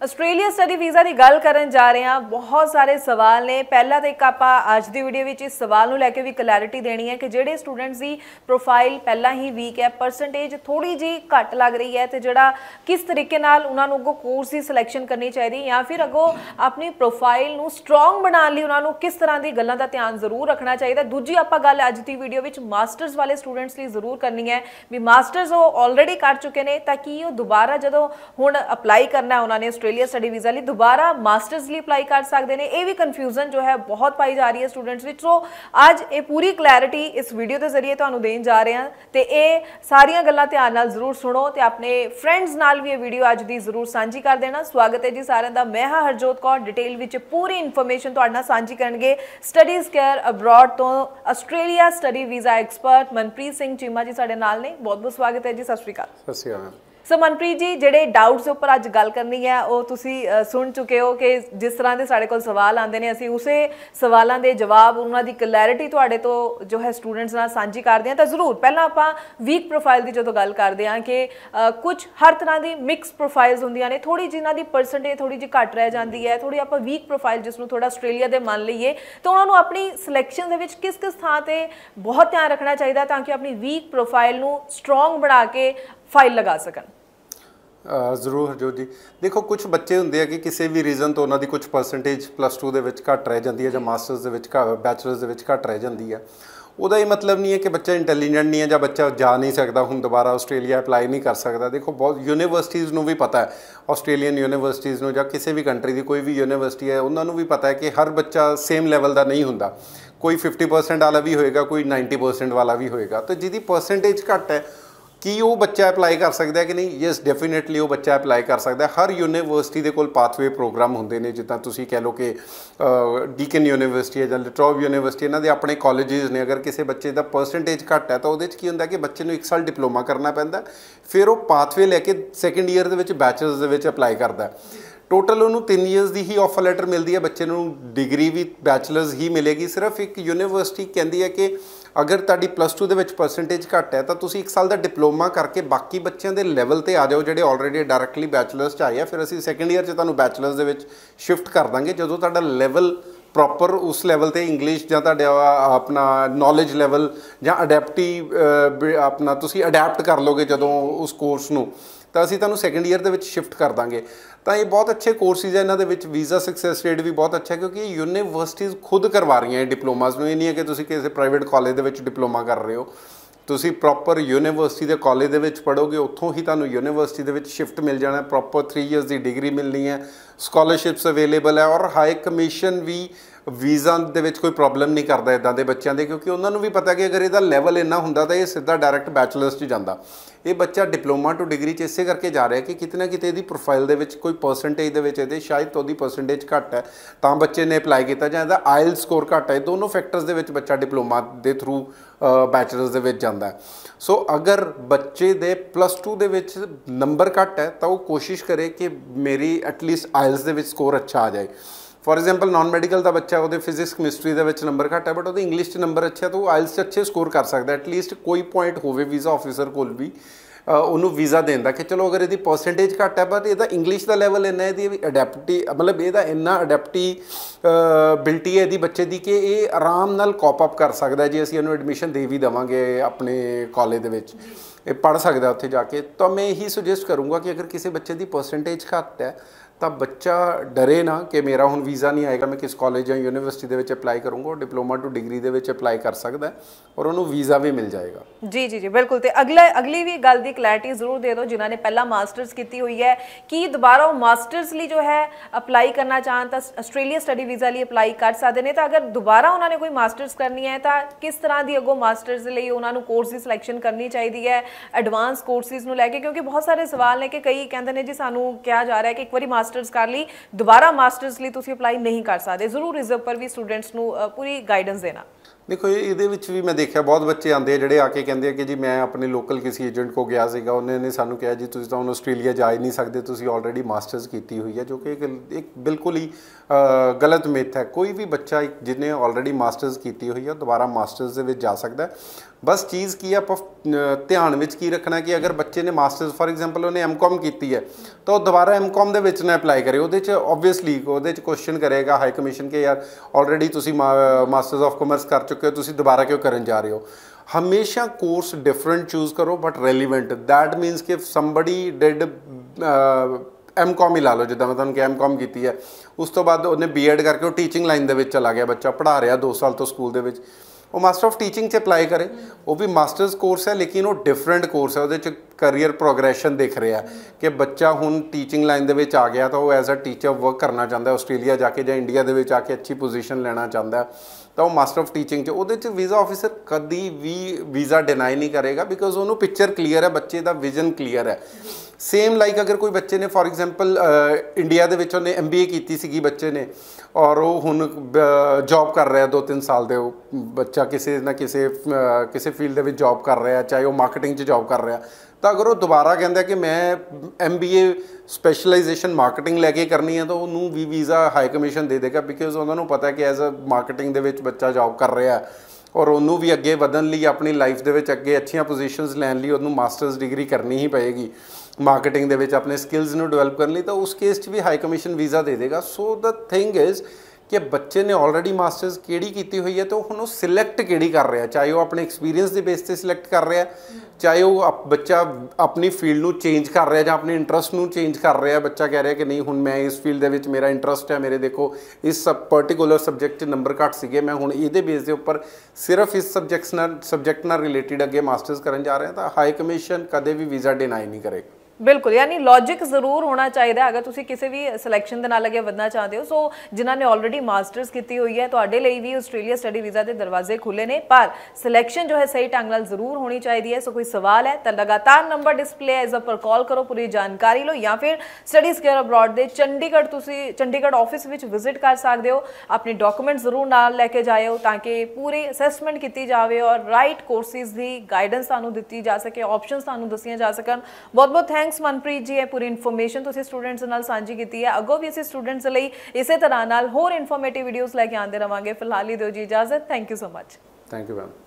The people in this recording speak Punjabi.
ਆਸਟ੍ਰੇਲੀਆ ਸਟੱਡੀ ਵੀਜ਼ਾ ਦੀ ਗੱਲ ਕਰਨ ਜਾ ਰਹੇ ਹਾਂ। ਬਹੁਤ ਸਾਰੇ ਸਵਾਲ ਨੇ। ਪਹਿਲਾ ਤਾਂ ਇੱਕ ਆਪਾਂ ਅੱਜ ਦੀ ਵੀਡੀਓ ਵਿੱਚ ਇਸ ਸਵਾਲ ਨੂੰ ਲੈ ਕੇ ਵੀ ਕਲੈਰਿਟੀ ਦੇਣੀ ਹੈ ਕਿ ਜਿਹੜੇ ਸਟੂਡੈਂਟਸ ਦੀ ਪ੍ਰੋਫਾਈਲ ਪਹਿਲਾਂ ਹੀ ਵੀਕ ਹੈ, ਪਰਸੈਂਟੇਜ ਥੋੜੀ ਜੀ ਘੱਟ ਲੱਗ ਰਹੀ ਹੈ, ਤੇ ਜਿਹੜਾ ਕਿਸ ਤਰੀਕੇ ਨਾਲ ਉਹਨਾਂ ਨੂੰ ਅੱਗੋਂ ਕੋਰਸ ਦੀ ਸਿਲੈਕਸ਼ਨ ਕਰਨੀ ਚਾਹੀਦੀ ਜਾਂ ਫਿਰ ਅੱਗੋਂ ਆਪਣੀ ਪ੍ਰੋਫਾਈਲ ਨੂੰ ਸਟਰੋਂਗ ਬਣਾਉਣ ਲਈ ਉਹਨਾਂ ਨੂੰ ਕਿਸ ਤਰ੍ਹਾਂ ਦੀ ਗੱਲਾਂ ਦਾ ਧਿਆਨ ਜ਼ਰੂਰ ਰੱਖਣਾ ਚਾਹੀਦਾ। ਦੂਜੀ ਆਪਾਂ ਗੱਲ ਅੱਜ ਦੀ ਵੀਡੀਓ ਵਿੱਚ ਮਾਸਟਰਸ ਵਾਲੇ ਸਟੂਡੈਂਟਸ ਲਈ ਜ਼ਰੂਰ ਕਰਨੀ ਹੈ ਵੀ ਮਾਸਟਰਸ ਉਹ ਆਲਰੇਡੀ ਕਰ ਚੁੱਕੇ ਨੇ ਤਾਂ ਕਿ ਉਹ ਦੁਬਾਰਾ ਜਦੋਂ ਹੁਣ ਅਪਲਾਈ ਕਰਨਾ ਉਹਨਾਂ ਨੇ ਆਸਟ੍ਰੇਲੀਆ स्टडी वीज़ा लिए दोबारा मास्टर्स लिए अप्लाई कर सकते हैं। ये भी कन्फ्यूजन जो है बहुत पाई जा रही है स्टूडेंट्स विच। सो अज ये पूरी क्लैरिटी इस वीडियो के जरिए तुहानू देन जा रहे हैं तो ये सारियां गल्लां ध्यान नाल जरूर सुनो तो अपने फ्रेंड्स नाल भी ये वीडियो अज दी जरूर सांझी कर देना। स्वागत है जी सारिਆਂ ਦਾ। मैं हाँ हरजोत कौर। डिटेल विच पूरी इन्फॉर्मेशन तुहाडे नाल सांझी करनगे स्टडीज़ केयर अब्रॉड तो Australia study visa expert Manpreet Singh Cheema ji साडे नाल ने। बहुत बहुत स्वागत है जी। सत श्री अकाल। सत श्री अकाल। सो मनप्रीत जी ਜਿਹੜੇ ਡਾਊਟਸ ਦੇ ਉੱਪਰ ਅੱਜ ਗੱਲ ਕਰਨੀ ਹੈ ਉਹ ਤੁਸੀਂ ਸੁਣ ਚੁੱਕੇ ਹੋ ਕਿ ਜਿਸ ਤਰ੍ਹਾਂ ਦੇ ਸਾਡੇ ਕੋਲ ਸਵਾਲ ਆਉਂਦੇ ਨੇ ਅਸੀਂ ਉਸੇ ਸਵਾਲਾਂ ਦੇ ਜਵਾਬ ਉਹਨਾਂ ਦੀ ਕਲੈਰਿਟੀ ਤੁਹਾਡੇ ਤੋਂ ਜੋ ਹੈ ਸਟੂਡੈਂਟਸ ਨਾਲ ਸਾਂਝੀ ਕਰਦੇ ਹਾਂ। ਤਾਂ ਜ਼ਰੂਰ ਪਹਿਲਾਂ ਆਪਾਂ ਵੀਕ ਪ੍ਰੋਫਾਈਲ ਦੀ ਜਦੋਂ ਗੱਲ ਕਰਦੇ ਹਾਂ ਕਿ ਕੁਝ ਹਰ ਤਰ੍ਹਾਂ ਦੀ ਮਿਕਸ ਪ੍ਰੋਫਾਈਲਸ ਹੁੰਦੀਆਂ ਨੇ, ਥੋੜੀ ਜਿਨ੍ਹਾਂ ਦੀ ਪਰਸੈਂਟੇਜ ਥੋੜੀ ਜਿਹੀ ਘੱਟ ਰਹਿ ਜਾਂਦੀ ਹੈ, ਥੋੜੀ ਆਪਾਂ ਵੀਕ ਪ੍ਰੋਫਾਈਲ ਜਿਸ ਨੂੰ ਥੋੜਾ ਆਸਟ੍ਰੇਲੀਆ ਦੇ ਮੰਨ ਲਈਏ ਤਾਂ ਉਹਨਾਂ ਨੂੰ ਆਪਣੀ ਸਿਲੈਕਸ਼ਨ ਦੇ ਵਿੱਚ ਕਿਸ ਕਿਸ ਥਾਂ ਤੇ ਬਹੁਤ ਧਿਆਨ ਰੱਖਣਾ ਚਾਹੀਦਾ ਤਾਂ ਕਿ ਆਪਣੀ ਵੀਕ ਪ੍ਰੋਫਾਈਲ ਨੂੰ ਸਟਰੋਂਗ ਬਣਾ ਕੇ फाइल लगा सकन। ਜ਼ਰੂਰ ਹਰਜੋਤ ਜੀ। ਦੇਖੋ ਕੁਝ ਬੱਚੇ ਹੁੰਦੇ ਆ ਕਿ ਕਿਸੇ ਵੀ ਰੀਜ਼ਨ ਤੋਂ ਉਹਨਾਂ ਦੀ ਕੁਝ ਪਰਸੈਂਟੇਜ +2 ਦੇ ਵਿੱਚ ਘੱਟ ਰਹਿ ਜਾਂਦੀ ਹੈ ਜਾਂ ਮਾਸਟਰਸ ਦੇ ਵਿੱਚ ਬੈਚਲਰਸ ਦੇ ਵਿੱਚ ਘੱਟ ਰਹਿ ਜਾਂਦੀ ਹੈ। ਉਹਦਾ ਇਹ ਮਤਲਬ ਨਹੀਂ ਹੈ ਕਿ ਬੱਚਾ ਇੰਟੈਲੀਜੈਂਟ ਨਹੀਂ ਹੈ ਜਾਂ ਬੱਚਾ ਜਾ ਨਹੀਂ ਸਕਦਾ, ਹੁਣ ਦੁਬਾਰਾ ਆਸਟ੍ਰੇਲੀਆ ਅਪਲਾਈ ਨਹੀਂ ਕਰ ਸਕਦਾ। ਦੇਖੋ ਬਹੁਤ ਯੂਨੀਵਰਸਿਟੀਜ਼ ਨੂੰ ਵੀ ਪਤਾ ਹੈ, ਆਸਟ੍ਰੇਲੀਅਨ ਯੂਨੀਵਰਸਿਟੀਜ਼ ਨੂੰ ਜਾਂ ਕਿਸੇ ਵੀ ਕੰਟਰੀ ਦੀ ਕੋਈ ਵੀ ਯੂਨੀਵਰਸਿਟੀ ਹੈ ਉਹਨਾਂ ਨੂੰ ਵੀ ਪਤਾ ਹੈ ਕਿ ਹਰ ਬੱਚਾ ਸੇਮ ਲੈਵਲ ਦਾ ਨਹੀਂ ਹੁੰਦਾ। ਕੋਈ 50% ਵਾਲਾ ਵੀ ਹੋਏਗਾ, ਕੋਈ 90% ਵਾਲਾ ਵੀ ਹੋਏਗਾ। ਤਾਂ ਜਿਹਦੀ ਪਰਸੈਂਟੇਜ ਘੱਟ ਹੈ ਕੀ ਉਹ ਬੱਚਾ ਅਪਲਾਈ ਕਰ ਸਕਦਾ ਕਿ ਨਹੀਂ? ਯੈਸ, ਡੈਫੀਨੇਟਲੀ ਉਹ ਬੱਚਾ ਅਪਲਾਈ ਕਰ ਸਕਦਾ। ਹਰ ਯੂਨੀਵਰਸਿਟੀ ਦੇ ਕੋਲ ਪਾਥਵੇ ਪ੍ਰੋਗਰਾਮ ਹੁੰਦੇ ਨੇ। ਜਿੱਦਾਂ ਤੁਸੀਂ ਕਹਿ ਲਓ ਕਿ ਡੀਕਨ ਯੂਨੀਵਰਸਿਟੀ ਹੈ ਜਾਂ ਲਟਰੋਬ ਯੂਨੀਵਰਸਿਟੀ, ਇਹਨਾਂ ਦੇ ਆਪਣੇ ਕਾਲਜਿਸ ਨੇ। ਅਗਰ ਕਿਸੇ ਬੱਚੇ ਦਾ ਪਰਸੈਂਟੇਜ ਘੱਟ ਹੈ ਤਾਂ ਉਹਦੇ 'ਚ ਕੀ ਹੁੰਦਾ ਕਿ ਬੱਚੇ ਨੂੰ 1 ਸਾਲ ਡਿਪਲੋਮਾ ਕਰਨਾ ਪੈਂਦਾ, ਫਿਰ ਉਹ ਪਾਥਵੇ ਲੈ ਕੇ ਸੈਕਿੰਡ ਈਅਰ ਦੇ ਵਿੱਚ ਬੈਚਲਰਸ ਦੇ ਵਿੱਚ ਅਪਲਾਈ ਕਰਦਾ। ਟੋਟਲ ਉਹਨੂੰ 3 ਇਅਰਸ ਦੀ ਹੀ ਆਫਰ ਲੈਟਰ ਮਿਲਦੀ ਹੈ, ਬੱਚੇ ਨੂੰ ਡਿਗਰੀ ਵੀ ਬੈਚਲਰਸ ਹੀ ਮਿਲੇਗੀ। ਸਿਰਫ ਇੱਕ ਯੂਨੀਵਰਸਿਟੀ ਕਹਿੰਦੀ ਹੈ ਕਿ ਅਗਰ ਤੁਹਾਡੀ +2 ਦੇ ਵਿੱਚ ਪਰਸੈਂਟੇਜ ਘੱਟ ਹੈ ਤਾਂ ਤੁਸੀਂ 1 ਸਾਲ ਦਾ ਡਿਪਲੋਮਾ ਕਰਕੇ ਬਾਕੀ ਬੱਚਿਆਂ ਦੇ ਲੈਵਲ 'ਤੇ ਆ ਜਾਓ ਜਿਹੜੇ ਆਲਰੇਡੀ ਡਾਇਰੈਕਟਲੀ ਬੈਚਲਰਸ 'ਚ ਆਏ ਆ। ਫਿਰ ਅਸੀਂ ਸੈਕਿੰਡ ਈਅਰ 'ਚ ਤੁਹਾਨੂੰ ਬੈਚਲਰਸ ਦੇ ਵਿੱਚ ਸ਼ਿਫਟ ਕਰ ਦਾਂਗੇ ਜਦੋਂ ਤੁਹਾਡਾ ਲੈਵਲ ਪ੍ਰੋਪਰ ਉਸ ਲੈਵਲ 'ਤੇ ਇੰਗਲਿਸ਼ ਜਾਂ ਤੁਹਾਡਾ ਆਪਣਾ ਨੌਲੇਜ ਲੈਵਲ ਜਾਂ ਆਪਣਾ ਤੁਸੀਂ ਅਡੈਪਟ ਕਰ ਲਓਗੇ ਜਦੋਂ ਉਸ ਕੋਰਸ ਨੂੰ, ਤਾਂ ਅਸੀਂ ਤੁਹਾਨੂੰ ਸੈਕਿੰਡ ਈਅਰ ਦੇ ਵਿੱਚ ਸ਼ਿਫਟ ਕਰ ਦਾਂਗੇ। ਤਾਂ ਇਹ ਬਹੁਤ ਅੱਛੇ ਕੋਰਸਿਸ ਹੈ, ਇਹਨਾਂ ਦੇ ਵਿੱਚ ਵੀਜ਼ਾ ਸਕਸੈਸ ਰੇਟ ਵੀ ਬਹੁਤ ਅੱਛਾ ਕਿਉਂਕਿ ਯੂਨੀਵਰਸਿਟੀਜ਼ ਖੁਦ ਕਰਵਾ ਰਹੀਆਂ ਇਹ ਡਿਪਲੋਮਾਸ ਨੂੰ। ਇਹ ਨਹੀਂ ਹੈ ਕਿ ਤੁਸੀਂ ਕਿਸੇ ਪ੍ਰਾਈਵੇਟ ਕਾਲਜ ਦੇ ਵਿੱਚ ਡਿਪਲੋਮਾ ਕਰ ਰਹੇ ਹੋ, ਤੁਸੀਂ ਪ੍ਰੋਪਰ ਯੂਨੀਵਰਸਿਟੀ ਦੇ ਕਾਲਜ ਦੇ ਵਿੱਚ ਪੜ੍ਹੋਗੇ, ਉੱਥੋਂ ਹੀ ਤੁਹਾਨੂੰ ਯੂਨੀਵਰਸਿਟੀ ਦੇ ਵਿੱਚ ਸ਼ਿਫਟ ਮਿਲ ਜਾਣਾ। ਪ੍ਰੋਪਰ 3 ਇਅਰਸ ਦੀ ਡਿਗਰੀ ਮਿਲਣੀ ਹੈ, ਸਕਾਲਰਸ਼ਿਪਸ ਅਵੇਲੇਬਲ ਹੈ ਔਰ ਹਾਈ ਕਮਿਸ਼ਨ ਵੀ ਵੀਜ਼ਾ ਦੇ ਵਿੱਚ ਕੋਈ ਪ੍ਰੋਬਲਮ ਨਹੀਂ ਕਰਦਾ ਇੱਦਾਂ ਦੇ ਬੱਚਿਆਂ ਦੇ, ਕਿਉਂਕਿ ਉਹਨਾਂ ਨੂੰ ਵੀ ਪਤਾ ਕਿ ਅਗਰ ਇਹਦਾ ਲੈਵਲ ਇੰਨਾ ਹੁੰਦਾ ਤਾਂ ਇਹ ਸਿੱਧਾ ਡਾਇਰੈਕਟ ਬੈਚਲਰਸ 'ਚ ਜਾਂਦਾ। ਇਹ ਬੱਚਾ ਡਿਪਲੋਮਾ ਟੂ ਡਿਗਰੀ 'ਚ ਇਸੇ ਕਰਕੇ ਜਾ ਰਿਹਾ ਕਿ ਕਿਤੇ ਨਾ ਕਿਤੇ ਇਹਦੀ ਪ੍ਰੋਫਾਈਲ ਦੇ ਵਿੱਚ ਕੋਈ ਪਰਸੈਂਟੇਜ ਦੇ ਵਿੱਚ ਇਹਦੇ ਸ਼ਾਇਦ ਉਹਦੀ ਪਰਸੈਂਟੇਜ ਘੱਟ ਹੈ ਤਾਂ ਬੱਚੇ ਨੇ ਅਪਲਾਈ ਕੀਤਾ, ਜਾਂ ਇਹਦਾ ਆਇਲ ਸਕੋਰ ਘੱਟ ਹੈ। ਦੋਨੋਂ ਫੈਕਟਰਸ ਦੇ ਵਿੱਚ ਬੱਚਾ ਡਿਪਲੋਮਾ ਦੇ ਥਰੂ ਬੈਚਲਰਸ ਦੇ ਵਿੱਚ ਜਾਂਦਾ ਹੈ। ਸੋ ਅਗਰ ਬੱਚੇ ਦੇ +2 ਦੇ ਵਿੱਚ ਨੰਬਰ ਘੱਟ ਹੈ ਤਾਂ ਉਹ ਕੋਸ਼ਿਸ਼ ਕਰੇ ਕਿ ਮੇਰੀ ਐਟਲੀਸਟ ਆਇਲਸ ਦੇ ਵਿੱਚ ਸਕੋਰ ਅੱਛਾ ਆ ਜਾਏ। ਫੋਰ ਐਗਜ਼ਾਮਪਲ ਨਾਨ ਮੈਡੀਕਲ ਦਾ ਬੱਚਾ, ਉਹਦੇ ਫਿਜ਼ਿਕਸ ਕੈਮਿਸਟਰੀ ਦੇ ਵਿੱਚ ਨੰਬਰ ਘੱਟ ਹੈ ਬਟ ਉਹਦੇ ਇੰਗਲਿਸ਼ 'ਚ ਨੰਬਰ ਅੱਛਾ ਤਾਂ ਉਹ ਆਇਲਸ 'ਚ ਅੱਛੇ ਸਕੋਰ ਕਰ ਸਕਦਾ। ਐਟਲੀਸਟ ਕੋਈ ਪੁਆਇੰਟ ਹੋਵੇ ਵੀਜ਼ਾ ਆਫਿਸਰ ਕੋਲ ਵੀ ਉਹਨੂੰ ਵੀਜ਼ਾ ਦੇਣ ਦਾ ਕਿ ਚਲੋ ਅਗਰ ਇਹਦੀ ਪਰਸੈਂਟੇਜ ਘੱਟ ਹੈ ਬਟ ਇਹਦਾ ਇੰਗਲਿਸ਼ ਦਾ ਲੈਵਲ ਇੰਨਾ, ਇਹਦੀ ਮਤਲਬ ਇਹਦਾ ਇੰਨਾ ਅਡੈਪਟੀਬਿਲਟੀ ਹੈ ਇਹਦੀ ਬੱਚੇ ਦੀ ਕਿ ਇਹ ਆਰਾਮ ਨਾਲ ਕੋਪ ਅਪ ਕਰ ਸਕਦਾ ਜੇ ਅਸੀਂ ਇਹਨੂੰ ਐਡਮਿਸ਼ਨ ਦੇ ਵੀ ਦੇਵਾਂਗੇ ਆਪਣੇ ਕਾਲਜ ਦੇ ਵਿੱਚ, ਇਹ ਪੜ੍ਹ ਸਕਦਾ ਉੱਥੇ ਜਾ ਕੇ। ਤਾਂ ਮੈਂ ਇਹੀ ਸੁਜੈਸਟ ਕਰੂੰਗਾ ਕਿ ਅਗਰ ਕਿਸੇ ਬੱਚੇ ਦੀ ਪਰਸੈਂਟੇਜ ਘੱਟ ਹੈ ਤਾਂ ਬੱਚਾ ਡਰੇ ਨਾ ਕਿ ਮੇਰਾ ਹੁਣ ਵੀਜ਼ਾ ਨਹੀਂ ਆਏਗਾ, ਮੈਂ ਕਿਸ ਕਾਲਜ ਜਾਂ ਯੂਨੀਵਰਸਿਟੀ ਦੇ ਵਿੱਚ ਅਪਲਾਈ ਕਰੂੰਗਾ। ਉਹ ਡਿਪਲੋਮਾ ਟੂ ਡਿਗਰੀ ਦੇ ਵਿੱਚ ਅਪਲਾਈ ਕਰ ਸਕਦਾ ਔਰ ਉਹਨੂੰ ਵੀਜ਼ਾ ਵੀ ਮਿਲ ਜਾਏਗਾ। ਜੀ ਜੀ ਜੀ ਬਿਲਕੁਲ। ਤੇ ਅਗਲੀ ਵੀ ਗੱਲ ਦੀ ਕਲੈਰਿਟੀ ਜ਼ਰੂਰ ਦੇ ਦਿਓ ਜਿਨ੍ਹਾਂ ਨੇ ਪਹਿਲਾਂ ਮਾਸਟਰਸ ਕੀਤੀ ਹੋਈ ਹੈ ਕਿ ਦੁਬਾਰਾ ਉਹ ਮਾਸਟਰਸ ਲਈ ਜੋ ਹੈ ਅਪਲਾਈ ਕਰਨਾ ਚਾਹਣ ਤਾਂ ਆਸਟ੍ਰੇਲੀਆ ਸਟੱਡੀ ਵੀਜ਼ਾ ਲਈ ਅਪਲਾਈ ਕਰ ਸਕਦੇ ਨੇ। ਤਾਂ ਅਗਰ ਦੁਬਾਰਾ ਉਹਨਾਂ ਨੇ ਕੋਈ ਮਾਸਟਰਸ ਕਰਨੀ ਹੈ ਤਾਂ ਕਿਸ ਤਰ੍ਹਾਂ ਦੀ ਅੱਗੋਂ ਮਾਸਟਰਸ ਦੇ ਲਈ ਉਹਨਾਂ ਨੂੰ ਕੋਰਸ ਦੀ ਸਿਲੈਕਸ਼ਨ ਕਰਨੀ ਚਾਹੀਦੀ ਹੈ ਐਡਵਾਂਸ ਕੋਰਸਿਸ ਨੂੰ ਲੈ ਕੇ? ਕਿਉਂਕਿ ਬਹੁਤ ਸਾਰੇ ਸਵਾਲ ਨੇ ਕਿ ਕਈ ਕਹਿੰਦੇ ਨੇ ਜੀ ਸਾਨੂੰ ਕਿਹਾ ਜਾ ਰਿਹਾ ਕਿ ਇੱਕ ਵਾਰੀ ਮਾਸਟਰਸ ਕਰ ਲਈ ਦੁਬਾਰਾ ਮਾਸਟਰਸ ਲਈ ਤੁਸੀਂ ਅਪਲਾਈ ਨਹੀਂ ਕਰ ਸਕਦੇ। ਜ਼ਰੂਰ ਇਸ ਦੇ ਉੱਪਰ ਵੀ ਸਟੂਡੈਂਟਸ ਨੂੰ ਪੂਰੀ ਗਾਈਡੈਂਸ ਦੇਣਾ। देखो ਇਹਦੇ ਵਿੱਚ ਵੀ ਮੈਂ ਦੇਖਿਆ ਬਹੁਤ ਬੱਚੇ ਆਉਂਦੇ ਆ ਜਿਹੜੇ ਆ ਕੇ ਕਹਿੰਦੇ ਆ ਕਿ ਜੀ ਮੈਂ ਆਪਣੇ ਲੋਕਲ ਕਿਸੇ ਏਜੰਟ ਕੋ ਗਿਆ ਸੀਗਾ, ਉਹਨੇ ਨੇ ਸਾਨੂੰ ਕਿਹਾ ਜੀ ਤੁਸੀਂ ਤਾਂ ਹੁਣ ਆਸਟ੍ਰੇਲੀਆ ਜਾ ਹੀ ਨਹੀਂ ਸਕਦੇ, ਤੁਸੀਂ ਆਲਰੇਡੀ ਮਾਸਟਰਸ ਕੀਤੀ ਹੋਈ ਹੈ, ਜੋ ਕਿ ਇੱਕ ਬਿਲਕੁਲ ਹੀ ਗਲਤ ਮਿੱਥ ਹੈ। ਕੋਈ ਵੀ ਬੱਚਾ ਜਿਹਨੇ ਆਲਰੇਡੀ ਮਾਸਟਰਸ ਕੀਤੀ ਹੋਈ ਹੈ ਦੁਬਾਰਾ ਮਾਸਟਰਸ ਦੇ ਵਿੱਚ ਜਾ ਸਕਦਾ। ਬਸ ਚੀਜ਼ ਕੀ ਆਪਾਂ ਧਿਆਨ ਵਿੱਚ ਕੀ ਰੱਖਣਾ ਕਿ ਅਗਰ ਬੱਚੇ ਨੇ ਮਾਸਟਰਸ ਫॉर ਐਗਜ਼ਾਮਪਲ ਉਹਨੇ ਐਮਕਾਮ ਕੀਤੀ ਹੈ ਤਾਂ ਉਹ ਦੁਬਾਰਾ ਐਮਕਾਮ ਦੇ ਵਿੱਚ ਨਾ ਅਪਲਾਈ ਕਰੇ। ਉਹਦੇ 'ਚ ਓਬਵੀਅਸਲੀ ਉਹਦੇ 'ਚ ਕੁਐਸਚਨ ਕਰੇਗਾ ਹਾਈ ਕਮਿਸ਼ਨ ਕਿ ਯਾਰ ਆਲਰੇਡੀ ਤੁਸੀਂ ਮਾਸਟਰਸ ਆਫ ਕਾਮਰਸ ਕਰ ਚੁੱਕੇ ਹੋ, ਤੁਸੀਂ ਦੁਬਾਰਾ ਕਿਉਂ ਕਰਨ ਜਾ ਰਹੇ ਹੋ। ਹਮੇਸ਼ਾ ਕੋਰਸ ਡਿਫਰੈਂਟ ਚੂਜ਼ ਕਰੋ ਬਟ ਰੈਲੀਵੈਂਟ। ਦੈਟ ਮੀਨਸ ਕਿ ਸਮਬਡੀ ਡਿਡ ਐਮਕਾਮ ਹੀ ਲਾ ਲਓ, ਜਿੱਦਾਂ ਮੈਂ ਤੁਹਾਨੂੰ ਕਿਹਾ ਐਮਕਾਮ ਕੀਤੀ ਹੈ, ਉਸ ਤੋਂ ਬਾਅਦ ਉਹਨੇ ਬੀਐਡ ਕਰਕੇ ਉਹ ਟੀਚਿੰਗ ਲਾਈਨ ਦੇ ਵਿੱਚ ਚਲਾ ਗਿਆ, ਬੱਚਾ ਪੜ੍ਹਾ ਰਿਹਾ 2 ਸਾਲ ਤੋਂ ਸਕੂਲ ਦੇ ਵਿੱਚ, ਉਹ ਮਾਸਟਰ ਆਫ ਟੀਚਿੰਗ 'ਚ ਅਪਲਾਈ ਕਰੇ। ਉਹ ਵੀ ਮਾਸਟਰਸ ਕੋਰਸ ਹੈ ਲੇਕਿਨ ਉਹ ਡਿਫਰੈਂਟ ਕੋਰਸ ਹੈ, ਉਹਦੇ 'ਚ ਕਰੀਅਰ ਪ੍ਰੋਗਰੈਸ਼ਨ ਦਿਖ ਰਿਹਾ ਕਿ ਬੱਚਾ ਹੁਣ ਟੀਚਿੰਗ ਲਾਈਨ ਦੇ ਵਿੱਚ ਆ ਗਿਆ ਤਾਂ ਉਹ ਐਜ਼ ਅ ਟੀਚਰ ਵਰਕ ਕਰਨਾ ਚਾਹੁੰਦਾ, ਆਸਟ੍ਰੇਲੀਆ ਜਾ ਕੇ ਜਾਂ ਇੰਡੀਆ ਦੇ ਵਿੱਚ ਆ ਕੇ ਅੱਛੀ ਪੋਜੀਸ਼ਨ ਲੈਣਾ ਚਾਹੁੰਦਾ, ਤਾਂ ਉਹ ਮਾਸਟਰ ਆਫ ਟੀਚਿੰਗ 'ਚ ਉਹਦੇ 'ਚ ਵੀਜ਼ਾ ਆਫਿਸਰ ਕਦੀ ਵੀ ਵੀਜ਼ਾ ਡਿਨਾਈ ਨਹੀਂ ਕਰੇਗਾ ਬਿਕੋਜ਼ ਉਹਨੂੰ ਪਿਕਚਰ ਕਲੀਅਰ ਹੈ, ਬੱਚੇ ਦਾ ਵਿਜ਼ਨ ਕਲੀਅਰ ਹੈ। ਸੇਮ ਲਾਈਕ ਅਗਰ ਕੋਈ ਬੱਚੇ ਨੇ ਫॉर ਐਗਜ਼ਾਮਪਲ ਇੰਡੀਆ ਦੇ ਵਿੱਚ ਉਹਨੇ MBA ਕੀਤੀ ਸੀਗੀ ਬੱਚੇ ਨੇ ਔਰ ਉਹ ਹੁਣ ਜੌਬ ਕਰ ਰਿਹਾ 2-3 ਸਾਲ ਦੇ, ਉਹ ਬੱਚਾ ਕਿਸੇ ਨਾ ਕਿਸੇ ਫੀਲਡ ਦੇ ਵਿੱਚ ਜੌਬ ਕਰ ਰਿਹਾ, ਚਾਹੇ ਉਹ ਮਾਰਕੀਟਿੰਗ 'ਚ ਜੌਬ ਕਰ ਰਿਹਾ, ਤਾਂ ਅਗਰ ਉਹ ਦੁਬਾਰਾ ਕਹਿੰਦਾ ਕਿ ਮੈਂ MBA ਸਪੈਸ਼ਲਾਈਜੇਸ਼ਨ ਮਾਰਕੀਟਿੰਗ ਲੈ ਕੇ ਕਰਨੀ ਹੈ ਤਾਂ ਉਹਨੂੰ ਵੀ ਵੀਜ਼ਾ ਹਾਈ ਕਮਿਸ਼ਨ ਦੇ ਦੇਗਾ ਬਿਕੋਜ਼ ਉਹਨਾਂ ਨੂੰ ਪਤਾ ਕਿ ਐਜ਼ ਅ ਮਾਰਕੀਟਿੰਗ ਦੇ ਵਿੱਚ ਬੱਚਾ ਜੌਬ ਕਰ ਰਿਹਾ ਔਰ ਉਹਨੂੰ ਵੀ ਅੱਗੇ ਵਧਣ ਲਈ ਆਪਣੀ ਲਾਈਫ ਦੇ ਵਿੱਚ ਅੱਗੇ ਅੱਛੀਆਂ ਪੋਜੀਸ਼ਨਸ ਲੈਣ ਲਈ ਉਹਨੂੰ ਮਾਸਟਰਸ ਡਿਗਰੀ ਕਰਨੀ ਹੀ ਪਏਗੀ ਮਾਰਕੀਟਿੰਗ ਦੇ ਵਿੱਚ ਆਪਣੇ ਸਕਿੱਲਸ ਨੂੰ ਡਿਵੈਲਪ ਕਰਨ ਲਈ, ਤਾਂ ਉਸ ਕੇਸ 'ਚ ਵੀ ਹਾਈ ਕਮਿਸ਼ਨ ਵੀਜ਼ਾ ਦੇ ਦੇਗਾ। ਸੋ ਦ ਥਿੰਗ ਇਜ਼ ਕਿ ਬੱਚੇ ਨੇ ਆਲਰੇਡੀ ਮਾਸਟਰਸ ਕਿਹੜੀ ਕੀਤੀ ਹੋਈ ਹੈ ਤਾਂ ਹੁਣ ਉਹ ਸਿਲੈਕਟ ਕਿਹੜੀ ਕਰ ਰਿਹਾ, ਚਾਹੇ ਉਹ ਆਪਣੇ ਐਕਸਪੀਰੀਅੰਸ ਦੇ ਬੇਸ 'ਤੇ ਸਿਲੈਕਟ ਕਰ ਰਿਹਾ, ਚਾਹੇ ਉਹ ਬੱਚਾ ਆਪਣੀ ਫੀਲਡ ਨੂੰ ਚੇਂਜ ਕਰ ਰਿਹਾ ਜਾਂ ਆਪਣੇ ਇੰਟਰਸਟ ਨੂੰ ਚੇਂਜ ਕਰ ਰਿਹਾ। ਬੱਚਾ ਕਹਿ ਰਿਹਾ ਕਿ ਨਹੀਂ ਹੁਣ ਮੈਂ ਇਸ ਫੀਲਡ ਦੇ ਵਿੱਚ ਮੇਰਾ ਇੰਟਰਸਟ ਹੈ, ਮੇਰੇ ਦੇਖੋ ਇਸ ਪਰਟੀਕੂਲਰ ਸਬਜੈਕਟ 'ਚ ਨੰਬਰ ਘੱਟ ਸੀਗੇ, ਮੈਂ ਹੁਣ ਇਹਦੇ ਬੇਸ ਦੇ ਉੱਪਰ ਸਿਰਫ ਇਸ ਸਬਜੈਕਟ ਨਾਲ ਰਿਲੇਟਿਡ ਅੱਗੇ ਮਾਸਟਰਸ ਕਰਨ ਜਾ ਰਿਹਾ, ਤਾਂ ਹਾਈ ਕਮਿਸ਼ਨ ਕਦੇ ਵੀ ਵੀਜ਼ਾ ਡਿਨਾਈ ਨਹੀਂ ਕਰੇਗਾ। ਬਿਲਕੁਲ, ਯਾਨੀ ਲੌਜਿਕ ਜ਼ਰੂਰ ਹੋਣਾ ਚਾਹੀਦਾ ਅਗਰ ਤੁਸੀਂ ਕਿਸੇ ਵੀ ਸਿਲੈਕਸ਼ਨ ਦੇ ਨਾਲ ਅੱਗੇ ਵਧਣਾ ਚਾਹੁੰਦੇ ਹੋ। ਸੋ ਜਿਨ੍ਹਾਂ ਨੇ ਆਲਰੇਡੀ ਮਾਸਟਰਸ ਕੀਤੀ ਹੋਈ ਹੈ ਤੁਹਾਡੇ ਲਈ ਵੀ ਆਸਟ੍ਰੇਲੀਆ ਸਟੱਡੀ ਵੀਜ਼ਾ ਦੇ ਦਰਵਾਜ਼ੇ ਖੁੱਲੇ ਨੇ, ਪਰ ਸਿਲੈਕਸ਼ਨ ਜੋ ਹੈ ਸਹੀ ਢੰਗ ਨਾਲ ਜ਼ਰੂਰ ਹੋਣੀ ਚਾਹੀਦੀ ਹੈ। ਸੋ ਕੋਈ ਸਵਾਲ ਹੈ ਤਾਂ ਲਗਾਤਾਰ ਨੰਬਰ ਡਿਸਪਲੇ ਐਜ਼ ਪਰ ਕਾਲ ਕਰੋ ਪੂਰੀ ਜਾਣਕਾਰੀ ਲਓ, ਜਾਂ ਫਿਰ ਸਟੱਡੀਜ਼ ਕੇਅਰ ਅਬਰੋਡ ਦੇ ਚੰਡੀਗੜ੍ਹ ਆਫਿਸ ਵਿੱਚ ਵਿਜ਼ਿਟ ਕਰ ਸਕਦੇ ਹੋ। ਆਪਣੇ ਡਾਕੂਮੈਂਟ ਜ਼ਰੂਰ ਨਾਲ ਲੈ ਕੇ ਜਾਇਓ ਤਾਂ ਕਿ ਪੂਰੀ ਅਸੈਸਮੈਂਟ ਕੀਤੀ ਜਾਵੇ ਔਰ ਰਾਈਟ ਕੋਰਸਿਸ ਦੀ ਗਾਈਡੈਂਸ ਤੁਹਾਨੂੰ ਦਿੱਤੀ ਜਾ ਸਕੇ, ਆਪਸ਼ਨਸ ਤੁਹਾਨੂੰ ਦੱਸੀਆਂ ਜਾ ਸਕਣ। ਬਹੁਤ ਬਹੁਤ ਥੈਂਕਸ ਮਨਪ੍ਰੀਤ ਜੀ, ਇਹ ਪੂਰੀ ਇਨਫੋਰਮੇਸ਼ਨ ਤੁਸੀਂ ਸਟੂਡੈਂਟਸ ਨਾਲ ਸਾਂਝੀ ਕੀਤੀ ਹੈ। ਅੱਗੋਂ ਵੀ ਅਸੀਂ ਸਟੂਡੈਂਟਸ ਲਈ ਇਸੇ ਤਰ੍ਹਾਂ ਨਾਲ ਹੋਰ ਇਨਫੋਰਮੇਟਿਵ ਵੀਡੀਓਜ਼ ਲੈ ਕੇ ਆਉਂਦੇ ਰਵਾਂਗੇ। ਫਿਲਹਾਲ ਹੀ ਦਿਓ ਜੀ ਇਜਾਜ਼ਤ। Thank you so much. Thank you ma'am.